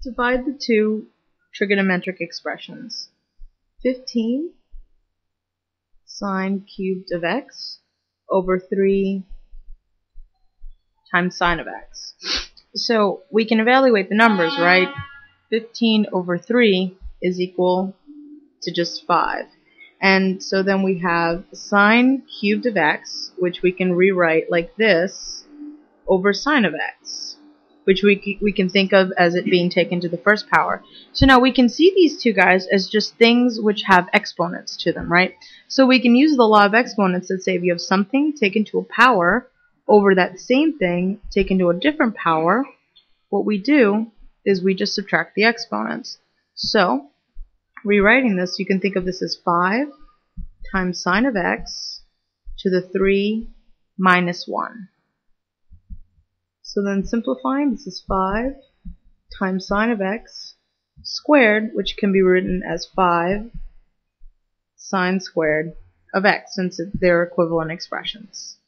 Divide the two trigonometric expressions. 15 sine cubed of x over 3 times sine of x. So we can evaluate the numbers, right? 15 over 3 is equal to just 5. And so then we have sine cubed of x, which we can rewrite like this, over sine of x, which we can think of as it being taken to the first power. So now we can see these two guys as just things which have exponents to them, right? So we can use the law of exponents that say if you have something taken to a power over that same thing taken to a different power, what we do is we just subtract the exponents. So rewriting this, you can think of this as 5 times sine of x to the 3 minus 1. So then simplifying, this is 5 times sine of x squared, which can be written as 5 sine squared of x, since they're equivalent expressions.